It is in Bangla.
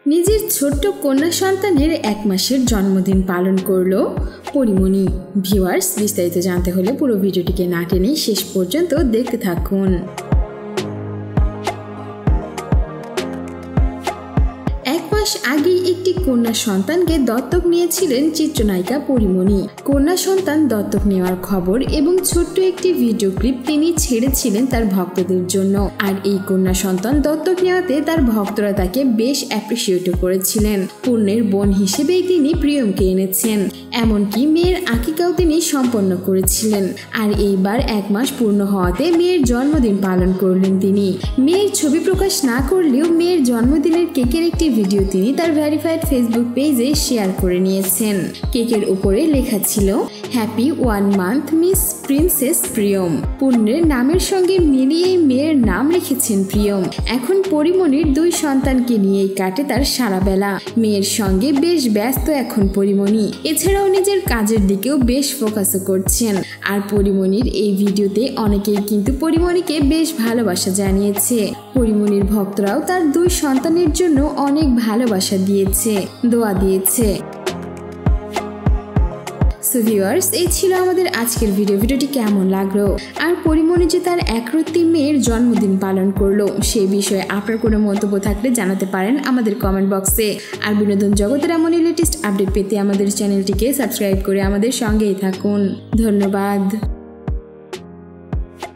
নিজের ছোট্ট কন্যা সন্তানের 1 মাসের জন্মদিন পালন করল পরিমণি। ভিউয়ার্স, বিস্তারিত জানতে হলে পুরো ভিডিওটিকে না টেনে শেষ পর্যন্ত দেখতে থাকুন। 1 মাস আগেই একটি কন্যা সন্তানকে দত্তক নিয়েছিলেন চিত্রনায়িকা পরিমণি। কন্যা সন্তান দত্তক নেওয়ার খবর এবং ছোট্ট একটি ভিডিও ক্লিপ তিনি ছেড়েছিলেন তার ভক্তদের জন্য। আর এই কন্যা সন্তান দত্তক নেওয়াতে তার ভক্তরা তাকে বেশ অ্যাপ্রিসিয়েট করেছিলেন। পূর্ণের বোন হিসেবেই তিনি প্রিয়মকে এনেছেন, এমনকি মেয়ের আকিকাও তিনি সম্পন্ন করেছিলেন। আর এইবার 1 মাস পূর্ণ হওয়াতে মেয়ের জন্মদিন পালন করলেন তিনি। মেয়ের ছবি প্রকাশ না করলেও মেয়ের জন্মদিনের কেকের একটি ভিডিও তিনি তার ভেরিফাইড ফেসবুক পেজে শেয়ার করে নিয়েছেন। কেকের উপরে লেখা ছিল, happy 1 month miss princess Priyam. পূর্ণের নামের সঙ্গে মিলিয়ে মেয়ের নাম লিখেছেন প্রিয়ম। এখন পরিমণির 2 সন্তানকে নিয়েই কাটে তার সারা বেলা। মেয়ের সঙ্গে বেশ ব্যস্ত এখন পরিমণি। এছাড়াও নিজের কাজের দিকেও বেশ ফোকাসও করছেন। আর পরিমণির এই ভিডিওতে অনেকেই কিন্তু পরিমণিকে বেশ ভালোবাসা জানিয়েছে। পরিমণির ভক্তরাও তার 2 সন্তানের জন্য অনেক ভালোবাসা দিয়েছে, দোয়া দিয়েছে। সো ভিউয়ার্স, এই ছিল আমাদের আজকের ভিডিওটি কেমন লাগলো? আর পরিমণি যে তার একরত্তি মেয়ের জন্মদিন পালন করলো সেই বিষয়ে আপনার কোনো মন্তব্য থাকলে জানাতে পারেন আমাদের কমেন্ট বক্সে। আর বিনোদন জগতের এমনই লেটেস্ট আপডেট পেতে আমাদের চ্যানেলটিকে সাবস্ক্রাইব করে আমাদের সঙ্গেই থাকুন। ধন্যবাদ।